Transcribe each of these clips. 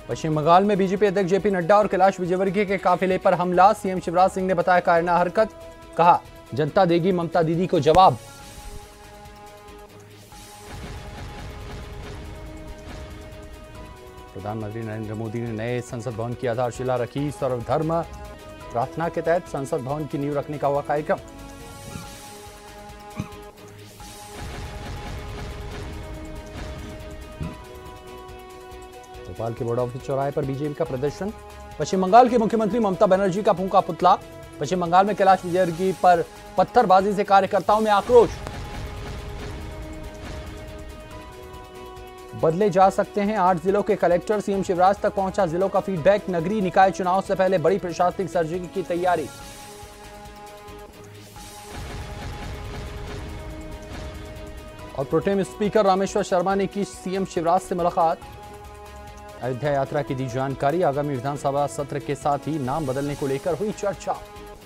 पश्चिम बंगाल में बीजेपी अध्यक्ष जेपी नड्डा और कैलाश विजयवर्गीय के काफिले पर हमला। सीएम शिवराज सिंह ने बताया कायरना हरकत, कहा जनता देगी ममता दीदी को जवाब। प्रधानमंत्री नरेंद्र मोदी ने नए संसद भवन की आधारशिला रखी। सर्वधर्म प्रार्थना के तहत संसद भवन की नींव रखने का हुआ कार्यक्रम। भोपाल के बोर्ड ऑफिस चौराहे पर बीजेपी का प्रदर्शन। पश्चिम बंगाल की मुख्यमंत्री ममता बनर्जी का फूंका पुतला। पश्चिम बंगाल में कैलाश विजयवर्गीय पर पत्थरबाजी से कार्यकर्ताओं में आक्रोश। बदले जा सकते हैं 8 जिलों के कलेक्टर। सीएम शिवराज तक पहुंचा जिलों का फीडबैक। नगरीय निकाय चुनाव से पहले बड़ी प्रशासनिक सर्जरी की तैयारी। और प्रोटेम स्पीकर रामेश्वर शर्मा ने की सीएम शिवराज से मुलाकात। अयोध्या यात्रा की दी जानकारी। आगामी विधानसभा सत्र के साथ ही नाम बदलने को लेकर हुई चर्चा।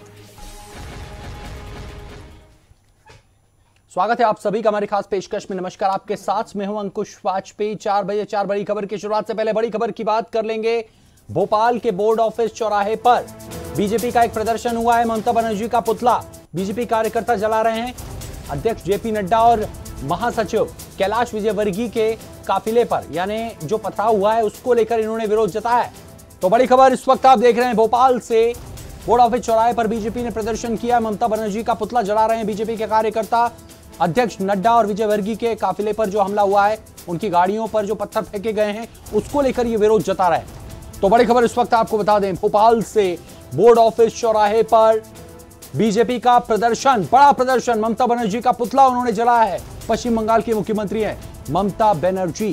स्वागत है आप सभी का हमारी खास पेशकश में। नमस्कार, आपके साथ में हूं अंकुश वाजपेयी। 4 बजे 4 बड़ी खबर की शुरुआत से पहले बड़ी खबर की बात कर लेंगे। भोपाल के बोर्ड ऑफिस चौराहे पर बीजेपी का एक प्रदर्शन हुआ है। ममता बनर्जी का पुतला बीजेपी कार्यकर्ता जला रहे हैं। अध्यक्ष जेपी नड्डा और महासचिव कैलाश विजयवर्गीय के काफिले पर यानी जो पथराव हुआ है उसको लेकर इन्होंने विरोध जताया है। तो बड़ी खबर इस वक्त आप देख रहे हैं। भोपाल से बोर्ड ऑफिस चौराहे पर बीजेपी ने प्रदर्शन किया। ममता बनर्जी का पुतला जला रहे हैं बीजेपी के कार्यकर्ता। अध्यक्ष नड्डा और विजयवर्गीय के काफिले पर जो हमला हुआ है, उनकी गाड़ियों पर जो पत्थर फेंके गए हैं, उसको लेकर ये विरोध जता रहे हैं। तो बड़ी खबर इस वक्त आपको बता दें, भोपाल से बोर्ड ऑफिस चौराहे पर बीजेपी का प्रदर्शन, बड़ा प्रदर्शन। ममता बनर्जी का पुतला उन्होंने जलाया है। पश्चिम बंगाल की मुख्यमंत्री हैं ममता बनर्जी।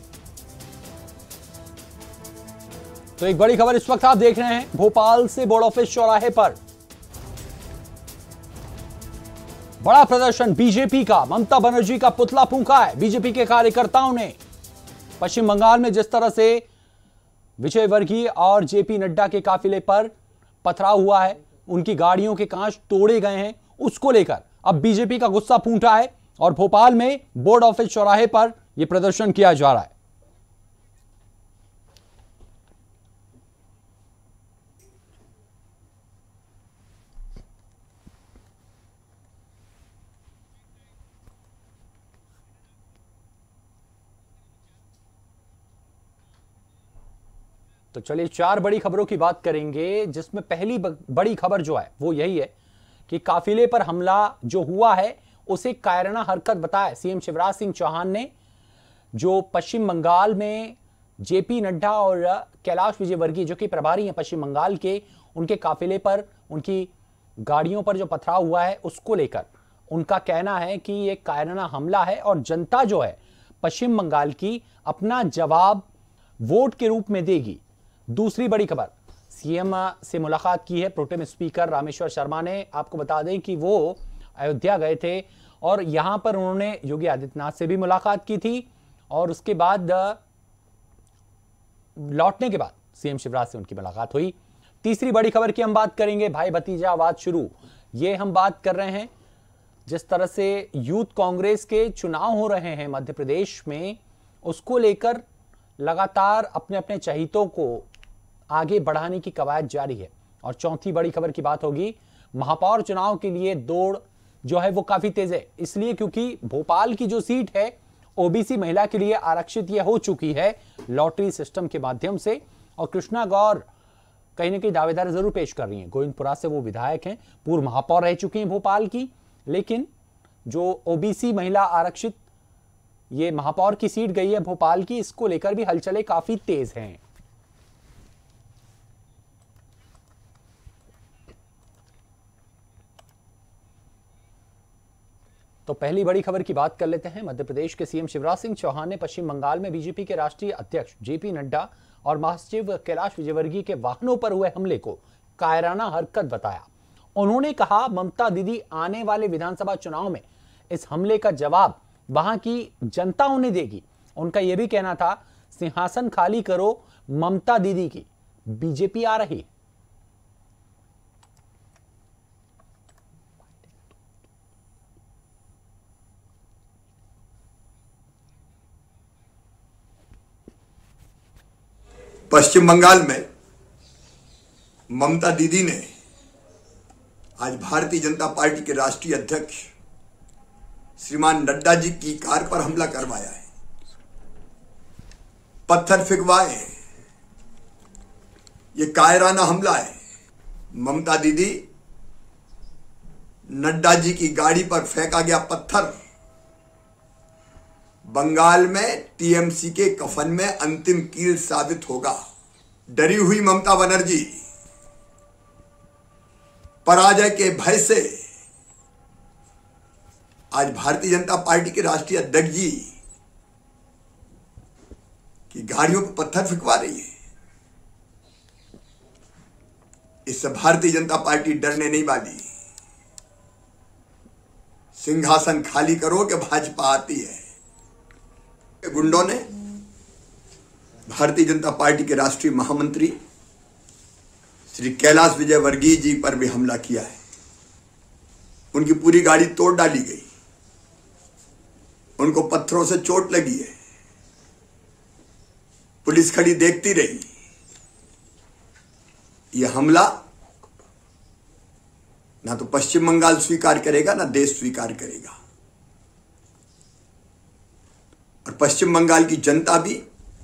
तो एक बड़ी खबर इस वक्त आप देख रहे हैं। भोपाल से बोर्ड ऑफिस चौराहे पर बड़ा प्रदर्शन बीजेपी का। ममता बनर्जी का पुतला फूंका है बीजेपी के कार्यकर्ताओं ने। पश्चिम बंगाल में जिस तरह से विजयवर्गीय और जेपी नड्डा के काफिले पर पथराव हुआ है, उनकी गाड़ियों के कांच तोड़े गए हैं, उसको लेकर अब बीजेपी का गुस्सा फूटा है और भोपाल में बोर्ड ऑफिस चौराहे पर यह प्रदर्शन किया जा रहा है। तो चलिए 4 बड़ी खबरों की बात करेंगे, जिसमें पहली बड़ी खबर जो है वो यही है कि काफिले पर हमला जो हुआ है उसे कायराना हरकत बताया सीएम शिवराज सिंह चौहान ने। जो पश्चिम बंगाल में जेपी नड्डा और कैलाश विजयवर्गीय जो कि प्रभारी हैं पश्चिम बंगाल के, उनके काफिले पर, उनकी गाड़ियों पर जो पथराव हुआ है उसको लेकर उनका कहना है कि यह कायराना हमला है और जनता जो है पश्चिम बंगाल की अपना जवाब वोट के रूप में देगी। दूसरी बड़ी खबर, सीएम से मुलाकात की है प्रोटेम स्पीकर रामेश्वर शर्मा ने। आपको बता दें कि वो अयोध्या गए थे और यहां पर उन्होंने योगी आदित्यनाथ से भी मुलाकात की थी और उसके बाद लौटने के बाद सीएम शिवराज से उनकी मुलाकात हुई। तीसरी बड़ी खबर की हम बात करेंगे, भाई भतीजावाद शुरू। ये हम बात कर रहे हैं जिस तरह से यूथ कांग्रेस के चुनाव हो रहे हैं मध्य प्रदेश में, उसको लेकर लगातार अपने अपने चहितों को आगे बढ़ाने की कवायद जारी है। और चौथी बड़ी खबर की बात होगी, महापौर चुनाव के लिए दौड़ जो है वो काफी तेज है, इसलिए क्योंकि भोपाल की जो सीट है ओबीसी महिला के लिए आरक्षित यह हो चुकी है लॉटरी सिस्टम के माध्यम से। और कृष्णा गौर कहीं ना कहीं दावेदार जरूर पेश कर रही हैं। गोविंदपुरा से वो विधायक हैं, पूर्व महापौर रह चुकी हैं भोपाल की, लेकिन जो ओबीसी महिला आरक्षित ये महापौर की सीट गई है भोपाल की, इसको लेकर भी हलचलें काफी तेज हैं। तो पहली बड़ी खबर की बात कर लेते हैं। मध्य प्रदेश के सीएम शिवराज सिंह चौहान ने पश्चिम बंगाल में बीजेपी के राष्ट्रीय अध्यक्ष जेपी नड्डा और महासचिव कैलाश विजयवर्गीय के वाहनों पर हुए हमले को कायराना हरकत बताया। उन्होंने कहा ममता दीदी आने वाले विधानसभा चुनाव में इस हमले का जवाब वहां की जनता उन्हें देगी। उनका यह भी कहना था सिंहासन खाली करो ममता दीदी की, बीजेपी आ रही। पश्चिम बंगाल में ममता दीदी ने आज भारतीय जनता पार्टी के राष्ट्रीय अध्यक्ष श्रीमान नड्डा जी की कार पर हमला करवाया है, पत्थर फेंकवाए। ये कायराना हमला है। ममता दीदी, नड्डा जी की गाड़ी पर फेंका गया पत्थर बंगाल में टीएमसी के कफन में अंतिम कील साबित होगा। डरी हुई ममता बनर्जी पराजय के भय से आज भारतीय जनता पार्टी के राष्ट्रीय अध्यक्ष जी की गाड़ियों पर पत्थर फेंकवा रही है। इससे भारतीय जनता पार्टी डरने नहीं वाली। सिंहासन खाली करो कि भाजपा आती है। गुंडों ने भारतीय जनता पार्टी के राष्ट्रीय महामंत्री श्री कैलाश विजयवर्गीय जी पर भी हमला किया है। उनकी पूरी गाड़ी तोड़ डाली गई, उनको पत्थरों से चोट लगी है। पुलिस खड़ी देखती रही। यह हमला ना तो पश्चिम बंगाल स्वीकार करेगा, ना देश स्वीकार करेगा। और पश्चिम बंगाल की जनता भी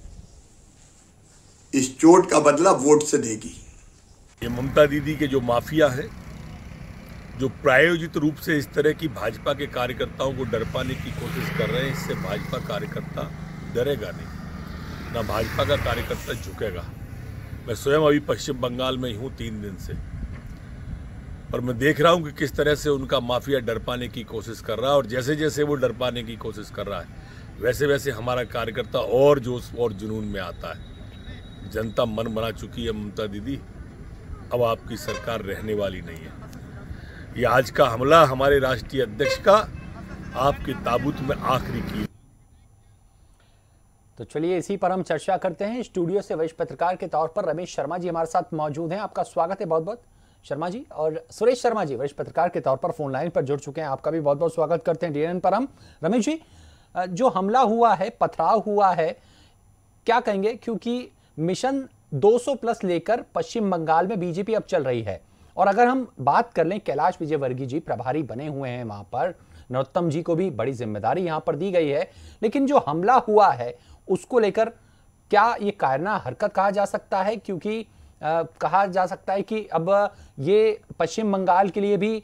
इस चोट का बदला वोट से देगी। ये ममता दीदी के जो माफिया है, जो प्रायोजित रूप से इस तरह की भाजपा के कार्यकर्ताओं को डरपाने की कोशिश कर रहे हैं, इससे भाजपा कार्यकर्ता डरेगा नहीं, ना भाजपा का कार्यकर्ता झुकेगा। मैं स्वयं अभी पश्चिम बंगाल में ही हूँ 3 दिन से, और मैं देख रहा हूँ कि किस तरह से उनका माफिया डरपाने की कोशिश कर रहा है। और जैसे जैसे वो डरपाने की कोशिश कर रहा है, वैसे वैसे हमारा कार्यकर्ता और जोश और जुनून में आता है। जनता मन बना चुकी है ममता दीदी, अब आपकी सरकार रहने वाली नहीं है। ये आज का हमला हमारे राष्ट्रीय अध्यक्ष का आपके ताबूत में आखिरी की। तो चलिए इसी पर हम चर्चा करते हैं। स्टूडियो से वरिष्ठ पत्रकार के तौर पर रमेश शर्मा जी हमारे साथ मौजूद हैं। आपका स्वागत है बहुत बहुत शर्मा जी। और सुरेश शर्मा जी वरिष्ठ पत्रकार के तौर पर फोन लाइन पर जुड़ चुके हैं, आपका भी बहुत बहुत स्वागत करते हैं डीएनएन पर हम। रमेश जी, जो हमला हुआ है, पथराव हुआ है, क्या कहेंगे? क्योंकि मिशन 200 प्लस लेकर पश्चिम बंगाल में बीजेपी अब चल रही है, और अगर हम बात कर लें, कैलाश विजयवर्गीय जी प्रभारी बने हुए हैं वहां पर, नरोत्तम जी को भी बड़ी जिम्मेदारी यहां पर दी गई है, लेकिन जो हमला हुआ है उसको लेकर क्या ये कायराना हरकत कहा जा सकता है? क्योंकि कहा जा सकता है कि अब ये पश्चिम बंगाल के लिए भी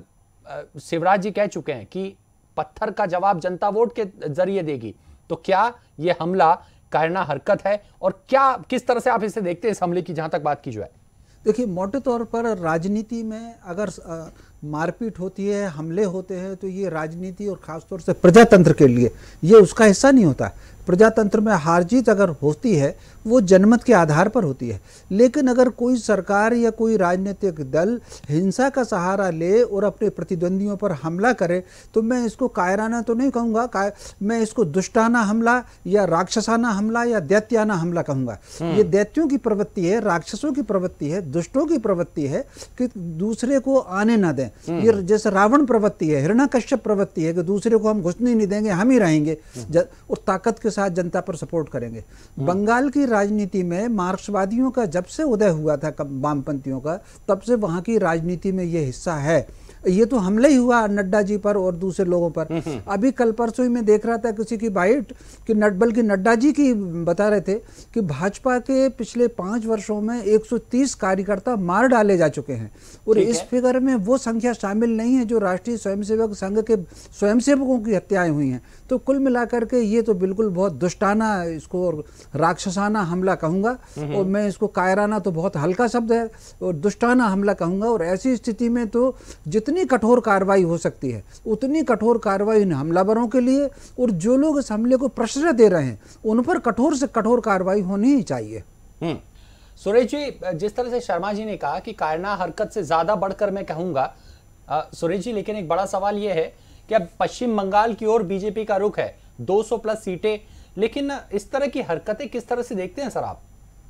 शिवराज जी कह चुके हैं कि पत्थर का जवाब जनता वोट के जरिए देगी। तो क्या ये हमला कायराना हरकत है, और क्या किस तरह से आप इसे देखते हैं इस हमले की, जहां तक बात की जाए? देखिए, मोटे तौर पर राजनीति में अगर मारपीट होती है, हमले होते हैं, तो ये राजनीति और खासतौर से प्रजातंत्र के लिए ये उसका हिस्सा नहीं होता। प्रजातंत्र में हार जीत अगर होती है वो जनमत के आधार पर होती है। लेकिन अगर कोई सरकार या कोई राजनीतिक दल हिंसा का सहारा ले और अपने प्रतिद्वंदियों पर हमला करे, तो मैं इसको कायराना तो नहीं कहूँगा, मैं इसको दुष्टाना हमला या राक्षसाना हमला या दैत्याना हमला कहूँगा। ये दैत्यों की प्रवृत्ति है, राक्षसों की प्रवृत्ति है, दुष्टों की प्रवृत्ति है कि दूसरे को आने ना दें। ये जैसे रावण प्रवृत्ति है, हिरण्यकश्यप प्रवृत्ति है कि दूसरे को हम घुसने नहीं देंगे, हम ही रहेंगे और ताकत के साथ जनता पर सपोर्ट करेंगे। बंगाल की राजनीति में मार्क्सवादियों का जब से उदय हुआ था, वामपंथियों का, तब से वहां की राजनीति में ये हिस्सा है। ये तो हमला ही हुआ नड्डा जी पर और दूसरे लोगों पर। अभी कल परसों ही मैं देख रहा था किसी की बाइट कि बल्कि नड्डा जी की बता रहे थे कि भाजपा के पिछले 5 वर्षों में 130 कार्यकर्ता मार डाले जा चुके हैं, और इस फिगर में वो संख्या शामिल नहीं है जो राष्ट्रीय स्वयंसेवक संघ के स्वयंसेवकों की हत्याएं हुई हैं। तो कुल मिलाकर के ये तो बिल्कुल बहुत दुष्टाना, इसको और राक्षसाना हमला कहूंगा, और मैं इसको कायराना तो बहुत हल्का शब्द है, और दुष्टाना हमला कहूंगा। और ऐसी स्थिति में तो जितनी कठोर कार्रवाई हो सकती है उतनी कठोर कार्रवाई इन हमलावरों के लिए, और जो लोग इस हमले को प्रश्रय दे रहे हैं उन पर कठोर से कठोर कार्रवाई होनी ही चाहिए। सुरेश जी, जिस तरह से शर्मा जी ने कहा कि कायराना हरकत से ज्यादा बढ़कर मैं कहूंगा, सुरेश जी, लेकिन एक बड़ा सवाल यह है कि अब पश्चिम बंगाल की ओर बीजेपी का रुख है, 200 प्लस सीटें, लेकिन इस तरह की हरकतें किस तरह से देखते हैं सर आप?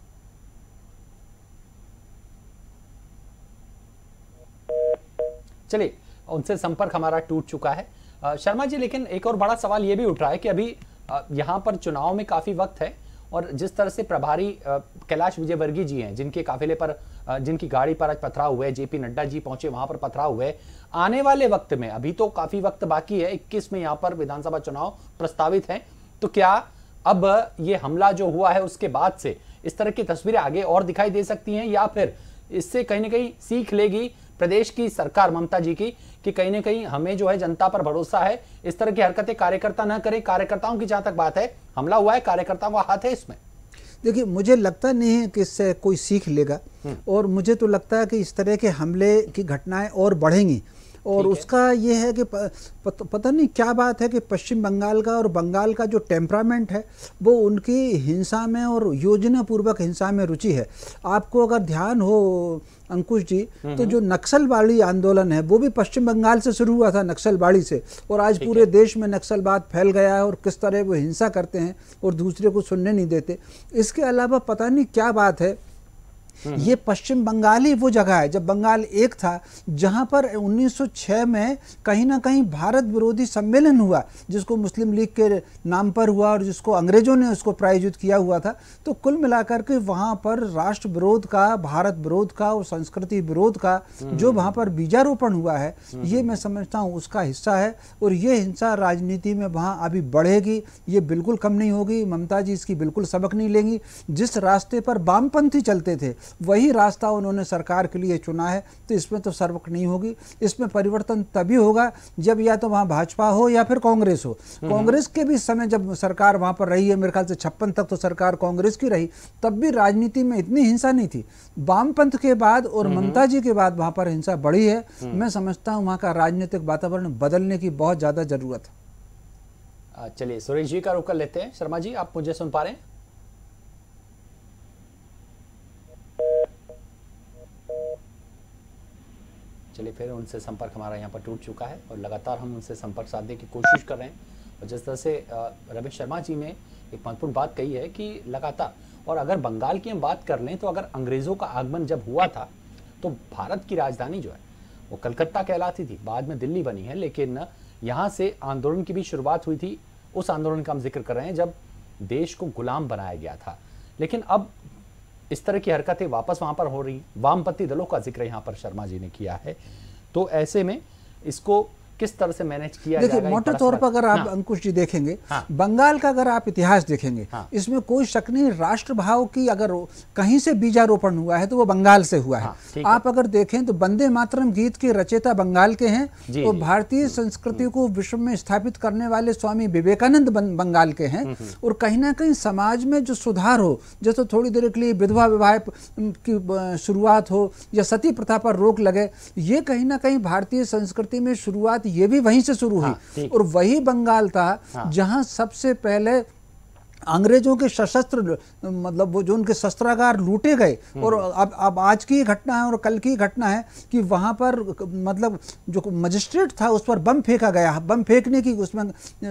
चलिए, उनसे संपर्क हमारा टूट चुका है। शर्मा जी, लेकिन एक और बड़ा सवाल यह भी उठ रहा है कि अभी यहां पर चुनाव में काफी वक्त है, और जिस तरह से प्रभारी कैलाश विजयवर्गीय जी हैं, जिनके काफिले पर जिनकी गाड़ी पर आज पथराव हुए, जेपी नड्डा जी पहुंचे वहां पर पथराव हुए, आने वाले वक्त में, अभी तो काफी वक्त बाकी है, 21 में यहाँ पर विधानसभा चुनाव प्रस्तावित है, तो क्या अब ये हमला जो हुआ है उसके बाद से इस तरह की तस्वीरें आगे और दिखाई दे सकती हैं, या फिर इससे कहीं ना कहीं सीख लेगी प्रदेश की सरकार ममता जी की कि कहीं ना कहीं हमें जो है जनता पर भरोसा है, इस तरह की हरकतें कार्यकर्ता ना करें? कार्यकर्ताओं की जहां तक बात है, हमला हुआ है, कार्यकर्ताओं का हाथ है इसमें। देखिए, मुझे लगता नहीं है कि इससे कोई सीख लेगा, और मुझे तो लगता है कि इस तरह के हमले की घटनाएं और बढ़ेंगी। और उसका ये है कि पता नहीं क्या बात है कि पश्चिम बंगाल का और बंगाल का जो टेम्परामेंट है वो उनकी हिंसा में और योजना पूर्वक हिंसा में रुचि है। आपको अगर ध्यान हो अंकुश जी, तो जो नक्सलवादी आंदोलन है वो भी पश्चिम बंगाल से शुरू हुआ था, नक्सलवादी से, और आज पूरे देश में नक्सलवाद फैल गया है और किस तरह वो हिंसा करते हैं और दूसरे को सुनने नहीं देते। इसके अलावा पता नहीं क्या बात है, ये पश्चिम बंगाल ही वो जगह है, जब बंगाल एक था, जहां पर 1906 में कहीं ना कहीं भारत विरोधी सम्मेलन हुआ, जिसको मुस्लिम लीग के नाम पर हुआ और जिसको अंग्रेजों ने उसको प्रायोजित किया हुआ था। तो कुल मिलाकर के वहां पर राष्ट्र विरोध का, भारत विरोध का और संस्कृति विरोध का जो वहां पर बीजारोपण हुआ है, ये मैं समझता हूँ उसका हिस्सा है। और ये हिंसा राजनीति में वहां अभी बढ़ेगी, ये बिल्कुल कम नहीं होगी। ममता जी इसकी बिल्कुल सबक नहीं लेंगी। जिस रास्ते पर वामपंथी चलते थे वही रास्ता उन्होंने सरकार के लिए चुना है, तो इसमें तो सबक नहीं होगी। इसमें परिवर्तन तभी होगा जब या तो वहां भाजपा हो या फिर कांग्रेस हो। कांग्रेस के भी समय जब सरकार वहां पर रही है, मेरे ख्याल से 56 तक तो सरकार कांग्रेस की रही, तब भी राजनीति में इतनी हिंसा नहीं थी। वामपंथ के बाद और ममता जी के बाद वहां पर हिंसा बढ़ी है। मैं समझता हूं वहां का राजनीतिक वातावरण बदलने की बहुत ज्यादा जरूरत है। चलिए सुरेश जी का रुख कर लेते हैं। शर्मा जी, आप मुझे सुन पा रहे हैं? चलिए, फिर उनसे संपर्क हमारा यहाँ पर टूट चुका है और लगातार हम उनसे संपर्क साधने की कोशिश कर रहे हैं। और जिस तरह से रमेश शर्मा जी ने एक महत्वपूर्ण बात कही है कि लगातार, और अगर बंगाल की हम बात कर लें तो अगर अंग्रेज़ों का आगमन जब हुआ था तो भारत की राजधानी जो है वो कलकत्ता कहलाती थी, बाद में दिल्ली बनी है, लेकिन यहाँ से आंदोलन की भी शुरुआत हुई थी। उस आंदोलन का हम जिक्र कर रहे हैं जब देश को गुलाम बनाया गया था। लेकिन अब इस तरह की हरकतें वापस वहां पर हो रही, वामपंथी दलों का जिक्र यहां पर शर्मा जी ने किया है, तो ऐसे में इसको किस तरह से मैनेज किया जाएगा? देखिए, मोटे तौर पर अगर आप अंकुश जी देखेंगे, बंगाल का अगर आप इतिहास देखेंगे, इसमें कोई शक नहीं, राष्ट्रभाव की अगर कहीं से बीजारोपण हुआ है तो वो बंगाल से हुआ है। आप अगर देखें तो वंदे मातरम गीत के रचयिता बंगाल के हैं और भारतीय संस्कृति को विश्व में स्थापित करने वाले स्वामी विवेकानंद बंगाल के हैं। और कहीं ना कहीं समाज में जो सुधार हो, जैसे थोड़ी देर के लिए विधवा विवाह की शुरुआत हो या सती प्रथा पर रोक लगे, ये कहीं ना कहीं भारतीय संस्कृति में शुरुआत ये भी वहीं से शुरू हुई। और वही बंगाल था जहां सबसे पहले अंग्रेजों के सशस्त्र, मतलब वो जो उनके शस्त्रागार लूटे गए। और अब आज की घटना है और कल की घटना है कि वहां पर मतलब जो मजिस्ट्रेट था उस पर बम फेंका गया, बम फेंकने की उसमें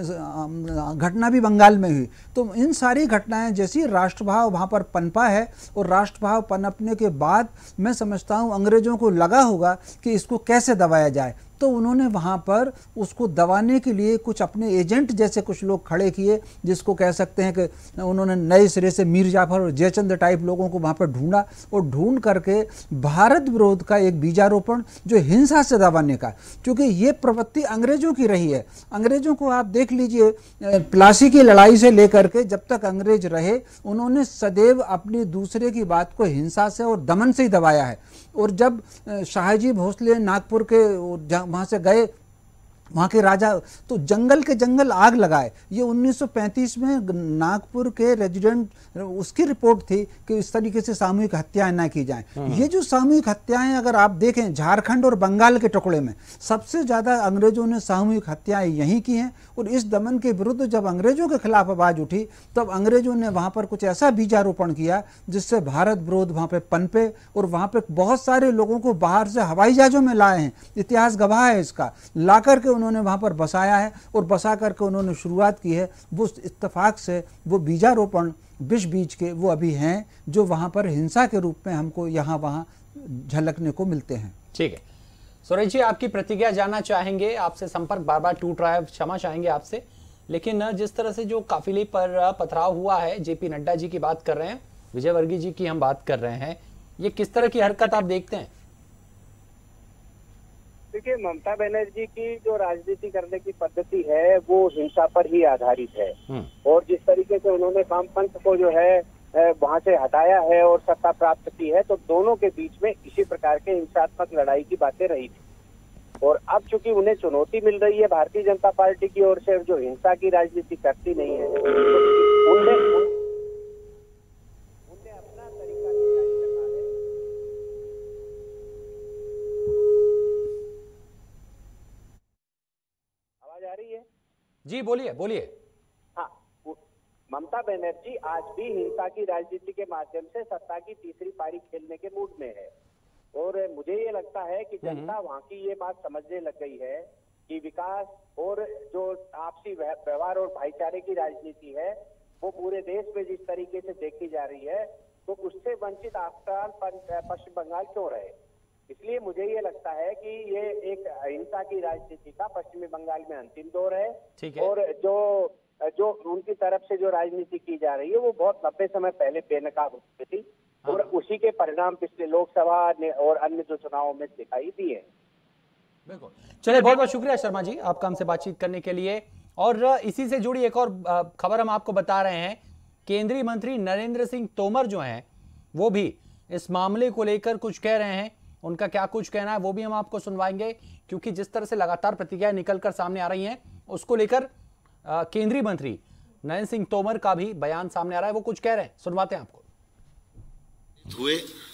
घटना भी बंगाल में हुई। तो इन सारी घटनाएं, जैसी राष्ट्रभाव वहां पर पनपा है और राष्ट्रभाव पनपने के बाद मैं समझता हूं अंग्रेजों को लगा होगा कि इसको कैसे दबाया जाए, तो उन्होंने वहां पर उसको दबाने के लिए कुछ अपने एजेंट जैसे कुछ लोग खड़े किए, जिसको कह सकते हैं कि उन्होंने नए सिरे से मीर जाफर और जयचंद टाइप लोगों को वहां पर ढूंढा और ढूंढ करके भारत विरोध का एक बीजारोपण जो हिंसा से दबाने का, क्योंकि ये प्रवृत्ति अंग्रेजों की रही है। अंग्रेजों को आप देख लीजिए, प्लासी की लड़ाई से लेकर के जब तक अंग्रेज रहे, उन्होंने सदैव अपनी दूसरे की बात को हिंसा से और दमन से ही दबाया है। और जब शाहजी भोसले नागपुर के वहां से गए, वहाँ के राजा तो जंगल के जंगल आग लगाए। ये 1935 में नागपुर के रेजिडेंट, उसकी रिपोर्ट थी कि इस तरीके से सामूहिक हत्याएं ना की जाएं। ये जो सामूहिक हत्याएं अगर आप देखें झारखंड और बंगाल के टुकड़े में सबसे ज्यादा अंग्रेजों ने सामूहिक हत्याएं यहीं की हैं। और इस दमन के विरुद्ध जब अंग्रेजों के खिलाफ आवाज उठी तब अंग्रेजों ने वहां पर कुछ ऐसा बीजारोपण किया जिससे भारत विरोध वहां पे पनपे और वहां पे बहुत सारे लोगों को बाहर से हवाई जहाजों में लाए हैं। इतिहास गवाह है इसका। ला करके उन्होंने वहां पर बसाया है और बसा करके उन्होंने शुरुआत की है। वो इत्तेफाक से वो बीजारोपण विष बीज के वो अभी हैं जो वहां पर हिंसा के रूप में हमको यहाँ वहां झलकने को मिलते हैं। ठीक है सुरेश जी, आपकी प्रतिक्रिया जानना चाहेंगे। आपसे संपर्क बार बार टूट रहा है, क्षमा चाहेंगे आपसे, लेकिन जिस तरह से जो काफिले पर पथराव हुआ है, जेपी नड्डा जी की बात कर रहे हैं, विजय वर्गीय जी की हम बात कर रहे हैं, ये किस तरह की हरकत आप देखते हैं? देखिए, ममता बनर्जी की जो राजनीति करने की पद्धति है वो हिंसा पर ही आधारित है। और जिस तरीके से उन्होंने वामपंथ को जो है वहां से हटाया है और सत्ता प्राप्त की है, तो दोनों के बीच में इसी प्रकार के हिंसात्मक लड़ाई की बातें रही थी। और अब चूंकि उन्हें चुनौती मिल रही है भारतीय जनता पार्टी की ओर से, जो हिंसा की राजनीति करती नहीं है, तो उन्हें अपना तरीका जारी रखा है। आवाज आ रही है? जी बोलिए बोलिए। हाँ, ममता बनर्जी आज भी हिंसा की राजनीति के माध्यम से सत्ता की तीसरी पारी खेलने के मूड में है। और मुझे ये लगता है कि जनता वहां की ये बात समझने लग गई है कि विकास और जो आपसी व्यवहार और भाईचारे की राजनीति है वो पूरे देश में जिस तरीके से देखी जा रही है, तो उससे वंचित आफ्टर पश्चिम बंगाल क्यों रहे। इसलिए मुझे ये लगता है कि ये एक हिंसा की राजनीति का पश्चिमी बंगाल में अंतिम दौर है। और जो उनकी तरफ से जो राजनीति की जा रही है वो बहुत लंबे समय पहले बेनकाब हो चुकी थी। और उसी के परिणाम पिछले लोकसभा और अन्य जो चुनावों में दिखाई दिए। बिल्कुल, चलिए बहुत बहुत शुक्रिया शर्मा जी आपका हमसे बातचीत करने के लिए। और इसी से जुड़ी एक और खबर हम आपको बता रहे हैं, केंद्रीय मंत्री नरेंद्र सिंह तोमर जो हैं वो भी इस मामले को लेकर कुछ कह रहे हैं। उनका क्या कुछ कहना है वो भी हम आपको सुनवाएंगे, क्योंकि जिस तरह से लगातार प्रतिक्रियाएं निकलकर सामने आ रही हैं उसको लेकर केंद्रीय मंत्री नरेंद्र सिंह तोमर का भी बयान सामने आ रहा है। वो कुछ कह रहे हैं, सुनवाते हैं आपको। हुए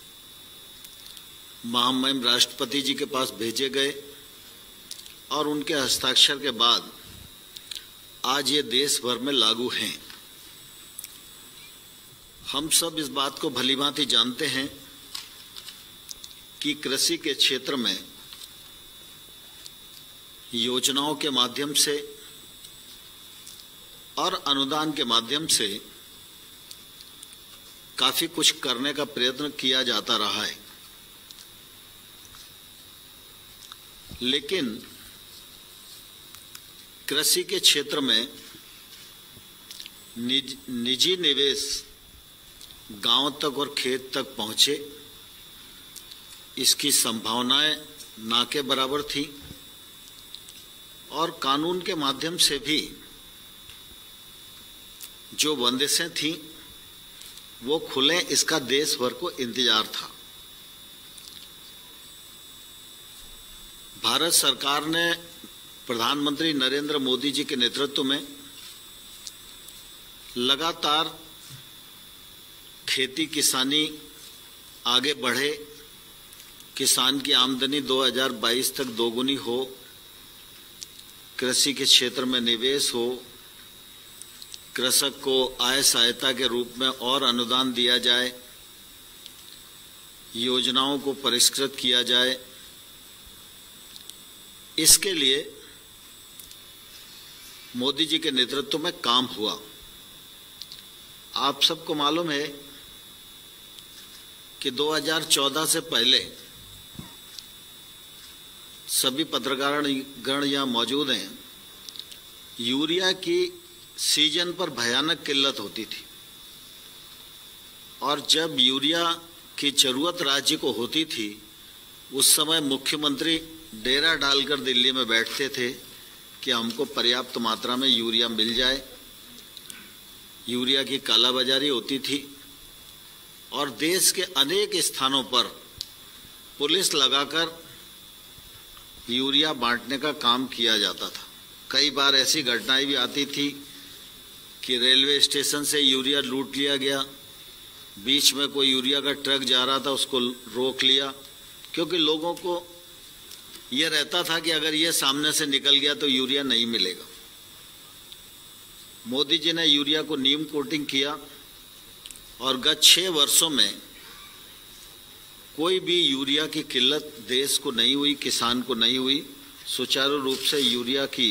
महामहिम राष्ट्रपति जी के पास भेजे गए और उनके हस्ताक्षर के बाद आज ये देश भर में लागू हैं। हम सब इस बात को भलीभांति जानते हैं कि कृषि के क्षेत्र में योजनाओं के माध्यम से और अनुदान के माध्यम से काफी कुछ करने का प्रयत्न किया जाता रहा है, लेकिन कृषि के क्षेत्र में निजी निवेश गांव तक और खेत तक पहुंचे, इसकी संभावनाएं ना के बराबर थी। और कानून के माध्यम से भी जो बंदिशें थीं वो खुले, इसका देश भर को इंतजार था। भारत सरकार ने प्रधानमंत्री नरेंद्र मोदी जी के नेतृत्व में लगातार खेती किसानी आगे बढ़े, किसान की आमदनी 2022 तक दोगुनी हो, कृषि के क्षेत्र में निवेश हो, कृषक को आय सहायता के रूप में और अनुदान दिया जाए, योजनाओं को परिष्कृत किया जाए। इसके लिए मोदी जी के नेतृत्व में काम हुआ। आप सबको मालूम है कि 2014 से पहले सभी पत्रकारगण यहाँ मौजूद हैं, यूरिया की सीजन पर भयानक किल्लत होती थी। और जब यूरिया की जरूरत राज्य को होती थी, उस समय मुख्यमंत्री डेरा डालकर दिल्ली में बैठते थे कि हमको पर्याप्त मात्रा में यूरिया मिल जाए। यूरिया की कालाबाजारी होती थी और देश के अनेक स्थानों पर पुलिस लगाकर यूरिया बांटने का काम किया जाता था। कई बार ऐसी घटनाएं भी आती थी कि रेलवे स्टेशन से यूरिया लूट लिया गया, बीच में कोई यूरिया का ट्रक जा रहा था उसको रोक लिया, क्योंकि लोगों को ये रहता था कि अगर ये सामने से निकल गया तो यूरिया नहीं मिलेगा। मोदी जी ने यूरिया को नीम कोटिंग किया और गत 6 वर्षों में कोई भी यूरिया की किल्लत देश को नहीं हुई, किसान को नहीं हुई। सुचारू रूप से यूरिया की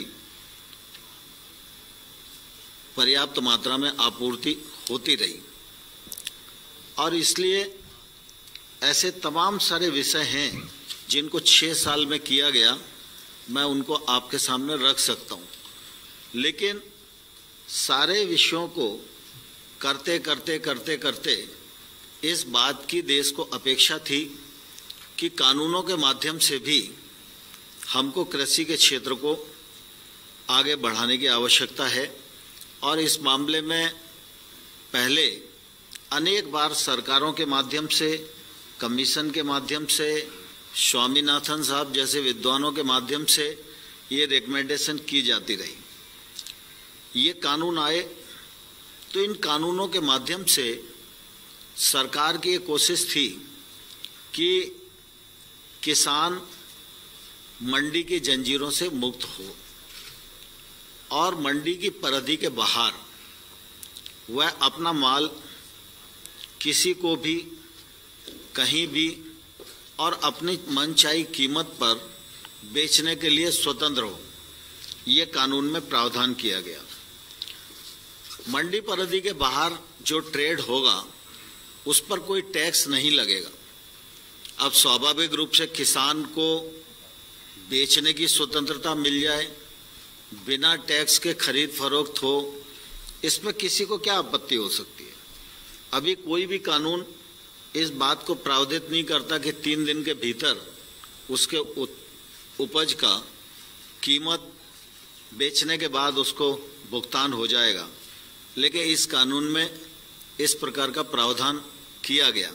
पर्याप्त मात्रा में आपूर्ति होती रही। और इसलिए ऐसे तमाम सारे विषय हैं जिनको 6 साल में किया गया, मैं उनको आपके सामने रख सकता हूं। लेकिन सारे विषयों को करते करते करते करते इस बात की देश को अपेक्षा थी कि कानूनों के माध्यम से भी हमको कृषि के क्षेत्र को आगे बढ़ाने की आवश्यकता है। और इस मामले में पहले अनेक बार सरकारों के माध्यम से, कमीशन के माध्यम से, स्वामीनाथन साहब जैसे विद्वानों के माध्यम से ये रिकमेंडेशन की जाती रही। ये कानून आए तो इन कानूनों के माध्यम से सरकार की ये कोशिश थी कि किसान मंडी की जंजीरों से मुक्त हो और मंडी की परिधि के बाहर वह अपना माल किसी को भी कहीं भी और अपनी मनचाही कीमत पर बेचने के लिए स्वतंत्र हो। ये कानून में प्रावधान किया गया। मंडी परिधि के बाहर जो ट्रेड होगा उस पर कोई टैक्स नहीं लगेगा। अब स्वाभाविक रूप से किसान को बेचने की स्वतंत्रता मिल जाए, बिना टैक्स के खरीद फरोख्त हो, इसमें किसी को क्या आपत्ति हो सकती है। अभी कोई भी कानून इस बात को प्रावधानित नहीं करता कि 3 दिन के भीतर उसके उपज का कीमत बेचने के बाद उसको भुगतान हो जाएगा, लेकिन इस कानून में इस प्रकार का प्रावधान किया गया।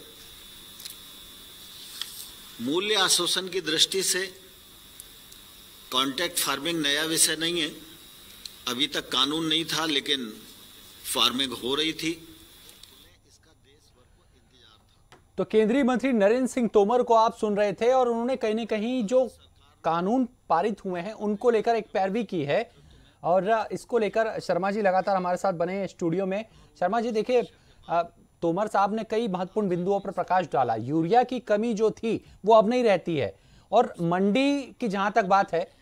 मूल्य आश्वासन की दृष्टि से कॉन्ट्रैक्ट फार्मिंग नया विषय नहीं है। अभी तक कानून नहीं था, लेकिन फार्मिंग हो रही थी। तो केंद्रीय मंत्री नरेंद्र सिंह तोमर को आप सुन रहे थे और उन्होंने कहीं न कहीं जो कानून पारित हुए हैं उनको लेकर एक पैरवी की है। और इसको लेकर शर्मा जी लगातार हमारे साथ बने हैं स्टूडियो में। शर्मा जी देखिए, तोमर साहब ने कई महत्वपूर्ण बिंदुओं पर प्रकाश डाला। यूरिया की कमी जो थी वो अब नहीं रहती है, और मंडी की जहां तक बात है,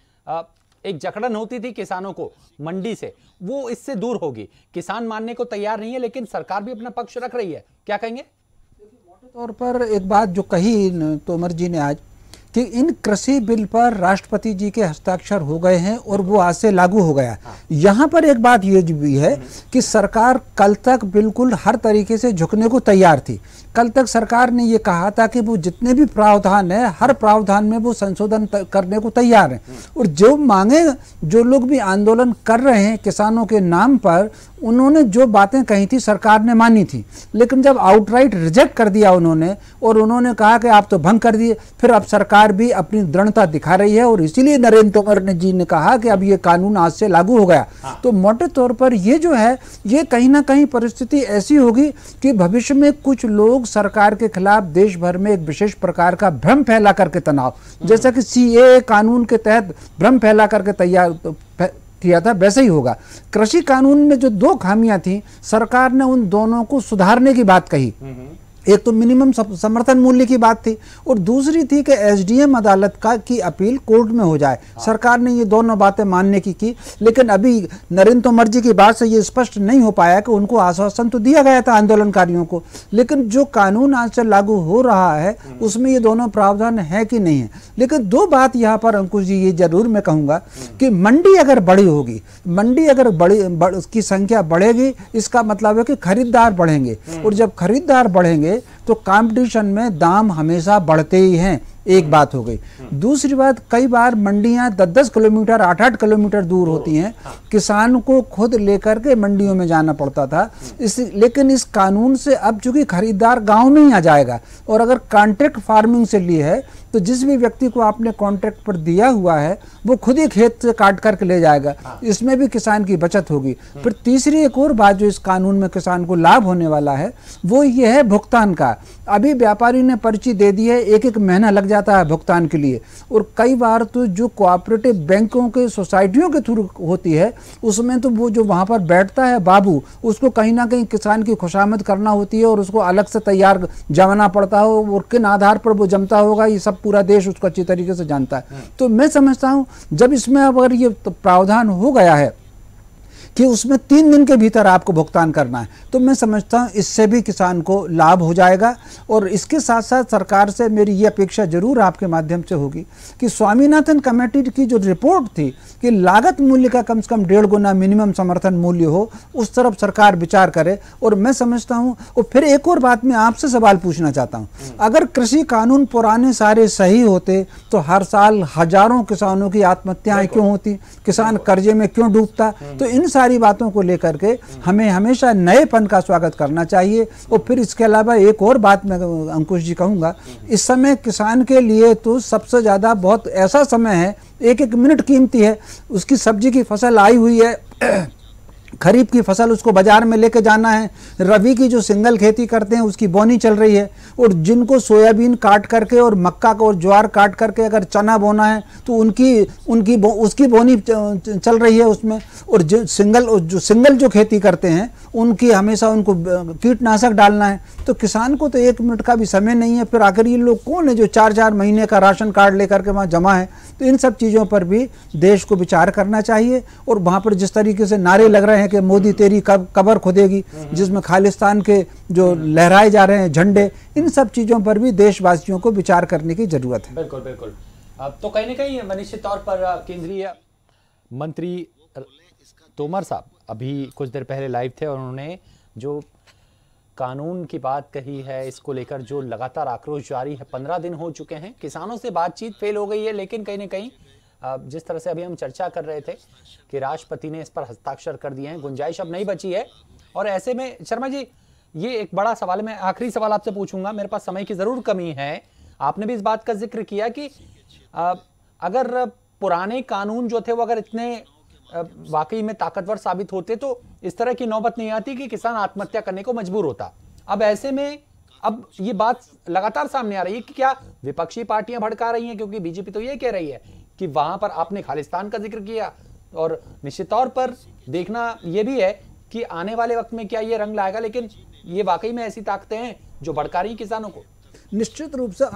एक जकड़न होती थी किसानों को मंडी से, वो इससे दूर होगी। किसान मानने को तैयार नहीं है, लेकिन सरकार भी अपना पक्ष रख रही है। क्या कहेंगे? मोटे तौर पर एक बात जो कही तोमर जी ने आज, कि इन कृषि बिल पर राष्ट्रपति जी के हस्ताक्षर हो गए हैं और वो आज से लागू हो गया। यहाँ पर एक बात ये भी है कि सरकार कल तक बिल्कुल हर तरीके से झुकने को तैयार थी। कल तक सरकार ने ये कहा था कि वो जितने भी प्रावधान है, हर प्रावधान में वो संशोधन करने को तैयार है। और जो मांगे, जो लोग भी आंदोलन कर रहे हैं किसानों के नाम पर, उन्होंने जो बातें कही थी सरकार ने मानी थी, लेकिन जब आउटराइट रिजेक्ट कर दिया उन्होंने, और उन्होंने कहा कि आप तो भंग कर दिए, फिर अब सरकार भी अपनी दृढ़ता दिखा रही है। और इसीलिए नरेंद्र तोमर जी ने कहा कि अब ये कानून आज से लागू हो गया। तो मोटे तौर पर ये जो है, ये कहीं ना कहीं परिस्थिति ऐसी होगी कि भविष्य में कुछ लोग सरकार के खिलाफ देश भर में एक विशेष प्रकार का भ्रम फैला करके तनाव, जैसा कि सीएए कानून के तहत भ्रम फैला करके तैयार किया था, वैसे ही होगा। कृषि कानून में जो 2 खामियां थी, सरकार ने उन दोनों को सुधारने की बात कही। एक तो मिनिमम समर्थन मूल्य की बात थी, और दूसरी थी कि एसडीएम अदालत की अपील कोर्ट में हो जाए। सरकार ने ये दोनों बातें मानने की, लेकिन अभी नरेंद्र तोमर जी की बात से ये स्पष्ट नहीं हो पाया कि उनको आश्वासन तो दिया गया था आंदोलनकारियों को, लेकिन जो कानून आज से लागू हो रहा है उसमें ये दोनों प्रावधान है कि नहीं है। लेकिन 2 बात यहाँ पर अंकुश जी ये जरूर मैं कहूँगा कि मंडी अगर बड़ी होगी, मंडी अगर उसकी संख्या बढ़ेगी, इसका मतलब है कि खरीदार बढ़ेंगे, और जब खरीदार बढ़ेंगे तो कंपटीशन में दाम हमेशा बढ़ते ही हैं। एक बात हो गई। दूसरी बात, कई बार मंडियां 10-10 किलोमीटर 8-8 किलोमीटर दूर होती हैं, किसान को खुद लेकर के मंडियों में जाना पड़ता था। लेकिन इस कानून से अब चूंकि खरीदार गांव में ही आ जाएगा, और अगर कॉन्ट्रैक्ट फार्मिंग से ली है तो जिस भी व्यक्ति को आपने कॉन्ट्रैक्ट पर दिया हुआ है वो खुद ही खेत से काट करके ले जाएगा। इसमें भी किसान की बचत होगी। फिर तीसरी एक और बात जो इस कानून में किसान को लाभ होने वाला है वो ये है भुगतान का। अभी व्यापारी ने पर्ची दे दी है, 1-1 महीना लग जाता है भुगतान के लिए, और कई बार तो जो कोऑपरेटिव बैंकों के सोसाइटियों के थ्रू होती है उसमें तो वो जो वहाँ पर बैठता है बाबू, उसको कहीं ना कहीं किसान की खुशामद करना होती है, और उसको अलग से तैयार जमाना पड़ता हो, और किन आधार पर वो जमता होगा ये सब पूरा देश उसको अच्छी तरीके से जानता है। तो मैं समझता हूँ जब इसमें अगर ये प्रावधान हो गया है कि उसमें 3 दिन के भीतर आपको भुगतान करना है। तो मैं समझता हूँ इससे भी किसान को लाभ हो जाएगा। और इसके साथ साथ सरकार से मेरी ये अपेक्षा जरूर आपके माध्यम से होगी कि स्वामीनाथन कमेटी की जो रिपोर्ट थी कि लागत मूल्य का कम से कम 1.5 गुना मिनिमम समर्थन मूल्य हो, उस तरफ सरकार विचार करे। और मैं समझता हूँ, और फिर एक और बात मैं आपसे सवाल पूछना चाहता हूँ, अगर कृषि कानून पुराने सारे सही होते तो हर साल हजारों किसानों की आत्महत्याएं क्यों होती, किसान कर्जे में क्यों डूबता। तो इन सारी बातों को लेकर के हमें हमेशा नएपन का स्वागत करना चाहिए। और फिर इसके अलावा एक और बात मैं अंकुश जी कहूँगा, इस समय किसान के लिए तो सबसे ज़्यादा बहुत ऐसा समय है, एक एक मिनट कीमती है। उसकी सब्जी की फसल आई हुई है, खरीफ की फसल उसको बाजार में लेके जाना है, रबी की जो सिंगल खेती करते हैं उसकी बोनी चल रही है, और जिनको सोयाबीन काट करके और मक्का को और ज्वार काट करके अगर चना बोना है तो उसकी बोनी चल रही है उसमें। और जो सिंगल जो खेती करते हैं उनकी हमेशा उनको कीटनाशक डालना है। तो किसान को तो 1 मिनट का भी समय नहीं है। फिर आखिर ये लोग कौन है जो 4-4 महीने का राशन कार्ड लेकर के वहाँ जमा है। तो इन सब चीज़ों पर भी देश को विचार करना चाहिए। और वहाँ पर जिस तरीके से नारे लग रहे हैं कि मोदी तेरी कबर खुदेगी, जिसमें खालिस्तान के जो लहराए जा रहे हैं झंडे, इन सब चीज़ों पर भी देशवासियों को विचार करने की जरूरत है। बिल्कुल बिल्कुल। अब तो कहीं ना कहीं निश्चित तौर पर केंद्रीय मंत्री तोमर साहब अभी कुछ देर पहले लाइव थे और उन्होंने जो कानून की बात कही है, इसको लेकर जो लगातार आक्रोश जारी है, 15 दिन हो चुके हैं, किसानों से बातचीत फेल हो गई है। लेकिन कहीं ना कहीं जिस तरह से अभी हम चर्चा कर रहे थे कि राष्ट्रपति ने इस पर हस्ताक्षर कर दिए हैं, गुंजाइश अब नहीं बची है। और ऐसे में शर्मा जी, ये एक बड़ा सवाल है, मैं आखिरी सवाल आपसे पूछूंगा, मेरे पास समय की जरूर कमी है। आपने भी इस बात का जिक्र किया कि अगर पुराने कानून जो थे वो अगर इतने वाकई में ताकतवर साबित होते तो इस तरह की नौबत नहीं आती कि किसान आत्महत्या करने को मजबूर होता। अब ऐसे में अब ये बात लगातार सामने आ रही है कि क्या विपक्षी पार्टियां भड़का रही हैं, क्योंकि बीजेपी तो ये कह रही है कि वहां पर आपने खालिस्तान का जिक्र किया, और निश्चित तौर पर देखना यह भी है कि आने वाले वक्त में क्या ये रंग लाएगा। लेकिन ये वाकई में ऐसी ताकतें हैं जो भड़का रही किसानों को। निश्चित रूप से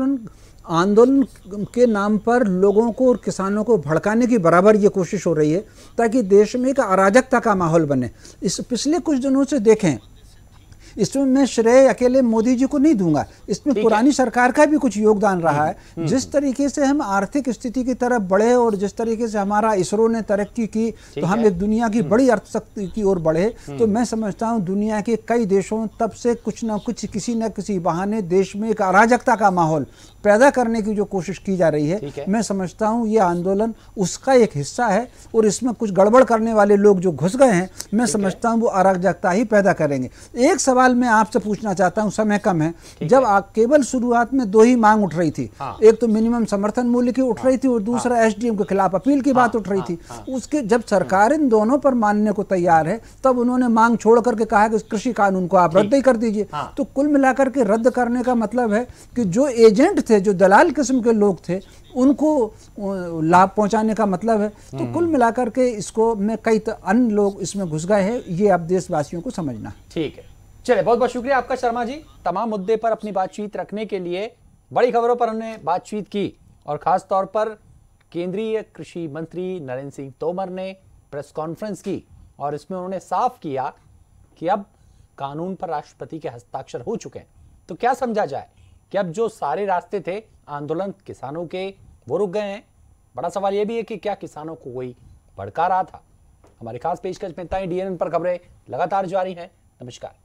आंदोलन के नाम पर लोगों को और किसानों को भड़काने की बराबर ये कोशिश हो रही है ताकि देश में एक अराजकता का माहौल बने। इस पिछले कुछ दिनों से देखें, इसमें मैं श्रेय अकेले मोदी जी को नहीं दूंगा, इसमें पुरानी सरकार का भी कुछ योगदान रहा है। जिस तरीके से हम आर्थिक स्थिति की तरफ बढ़े और जिस तरीके से हमारा इसरो ने तरक्की की तो हम एक दुनिया की बड़ी अर्थशक्ति की ओर बढ़े। तो मैं समझता हूं दुनिया के कई देशों तब से कुछ ना कुछ किसी न किसी बहाने देश में एक अराजकता का माहौल पैदा करने की जो कोशिश की जा रही है, मैं समझता हूं ये आंदोलन उसका एक हिस्सा है। और इसमें कुछ गड़बड़ करने वाले लोग जो घुस गए हैं, मैं समझता हूं वो अराजकता ही पैदा करेंगे। एक सवाल मैं आपसे पूछना चाहता हूं, समय कम है। जब केवल शुरुआत में 2 ही मांग उठ रही थी, एक तो मिनिमम समर्थन मूल्य की उठ रही थी और दूसरा एसडीएम के खिलाफ अपील की बात उठ रही थी। उसके जब सरकार इन दोनों पर मानने को तैयार है तब उन्होंने मांग छोड़ करके कहा कि कृषि कानून को आप रद्द ही कर दीजिए। तो कुल मिलाकर के रद्द करने का मतलब है कि जो एजेंट थे, जो दलाल किस्म के लोग थे, उनको लाभ पहुंचाने का मतलब है। तो कुल मिलाकर के इसको में कई अन्य लोग इसमें घुस गए हैं, ये अब देशवासियों को समझना। ठीक है, चलिए, बहुत बहुत शुक्रिया आपका शर्मा जी, तमाम मुद्दे पर अपनी बातचीत रखने के लिए। बड़ी खबरों पर हमने बातचीत की और खास तौर पर केंद्रीय कृषि मंत्री नरेंद्र सिंह तोमर ने प्रेस कॉन्फ्रेंस की और इसमें उन्होंने साफ किया कि अब कानून पर राष्ट्रपति के हस्ताक्षर हो चुके हैं। तो क्या समझा जाए कि अब जो सारे रास्ते थे आंदोलन किसानों के, वो रुक गए हैं। बड़ा सवाल यह भी है कि क्या किसानों को कोई भड़का रहा था। हमारे खास पेशकश में इतना ही। डीएनएन पर खबरें लगातार जारी हैं। नमस्कार।